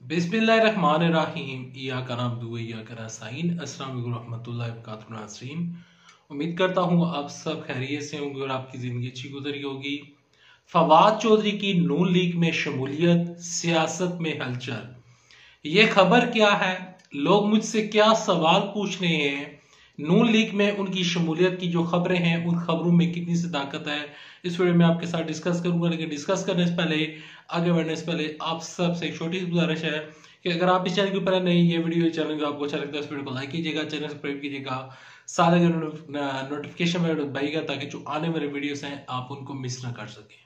बिस्मिल्लाहिर्रहमानिर्रहीम इय्याका नअब्दु व इय्याका नस्तईन। अस्सलाम वालेकुम रहमतुल्लाहि व बरकातुहू नाज़रीन, उम्मीद करता हूँ आप सब खैरियत से होंगे और आपकी ज़िंदगी अच्छी गुजरी होगी। फवाद चौधरी की नून लीग में शमूलियत, सियासत में हलचल। ये खबर क्या है? लोग मुझसे क्या सवाल पूछ रहे हैं? नून लीग में उनकी शमूलियत की जो खबरें हैं, उन खबरों में कितनी सदाकत है, इस वीडियो में आपके साथ डिस्कस करूंगा। लेकिन डिस्कस करने से पहले, आगे बढ़ने से पहले आप सबसे एक छोटी सी गुजारिश है कि अगर आप इस चैनल के ऊपर नए, ये वीडियो चैनल को आपको अच्छा लगता है, इस वीडियो को लाइक कीजिएगा, चैनल सब्सक्राइब कीजिएगा, सारे नोटिफिकेशन में दबाइएगा ताकि जो आने वाले वीडियोस हैं आप उनको मिस ना कर सकें।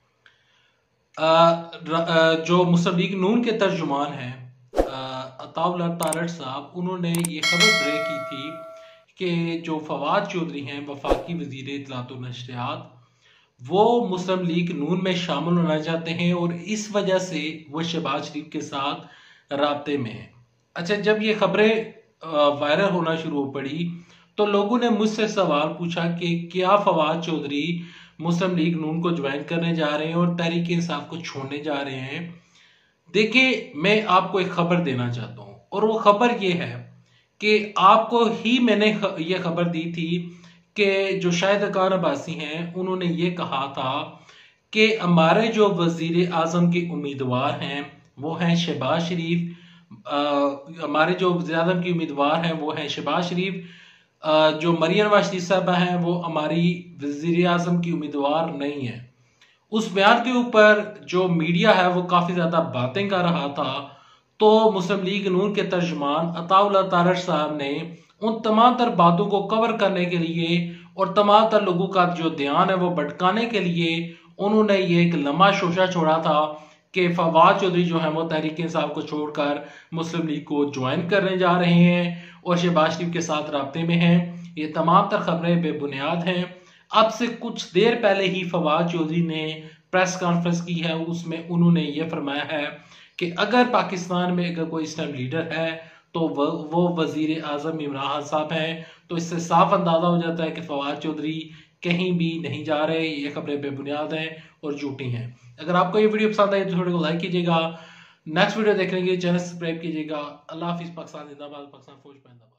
जो मुस्लिम लीग नून के तर्जुमान हैं अताउल्लाह तारड़ साहब, उन्होंने ये खबर ब्रेक की थी कि जो फवाद चौधरी हैं वफाकी वजीर इत्तलात व नशरियात, वो मुस्लिम लीग नून में शामिल होना चाहते हैं और इस वजह से वो शहबाज शरीफ के साथ राब्ते में हैं। अच्छा, जब ये खबरें वायरल होना शुरू हो पड़ी तो लोगों ने मुझसे सवाल पूछा कि क्या फवाद चौधरी मुस्लिम लीग नून को ज्वाइन करने जा रहे हैं और तहरीक इंसाफ को छोड़ने जा रहे हैं। देखिए, मैं आपको एक खबर देना चाहता हूं और वो खबर ये है कि आपको ही मैंने ये खबर दी थी कि जो शाहिद खान अब्बासी हैं, उन्होंने ये कहा था कि हमारे जो वजीर आजम के उम्मीदवार हैं वो हैं शहबाज शरीफ। हमारे जो वज़ीर आज़म की उम्मीदवार हैं वो हैं शहबाज शरीफ। जो मरियम नवाज शरीफ साहबा हैं वो हमारी वज़ीर आज़म की उम्मीदवार नहीं है। उस बयान के ऊपर जो मीडिया है वो काफी ज्यादा बातें कर रहा था, तो मुस्लिम लीग नून के तर्जुमान अताउल्लाह तारड़ साहब ने उन तमाम तर बातों को कवर करने के लिए और तमाम तर लोगों का जो ध्यान है वो भटकाने के लिए उन्होंने ये एक लम्हा शोशा छोड़ा था कि फवाद चौधरी जो है वो तहरीक इंसाफ को छोड़कर मुस्लिम लीग को ज्वाइन करने जा रहे हैं और शहबाज शरीफ के साथ राब्ते में हैं। ये तमाम तर खबरें बेबुनियाद हैं। अब से कुछ देर पहले ही फवाद चौधरी ने प्रेस कॉन्फ्रेंस की है, उसमें उन्होंने ये फरमाया है कि अगर पाकिस्तान में अगर कोई इस्लाम लीडर है तो वो वजीर आजम इमरान खान साहब हैं। तो इससे साफ अंदाजा हो जाता है कि फवाद चौधरी कहीं भी नहीं जा रहे। ये खबरें बेबुनियाद हैं और झूठी हैं। अगर आपको ये वीडियो पसंद आई तो वीडियो को लाइक कीजिएगा। नेक्स्ट वीडियो देखने के लिए चैनल सब्सक्राइब कीजिएगा। अल्लाह हाफिज। पाकिस्तान जिंदाबाद, पाकिस्तान फौज जिंदाबाद।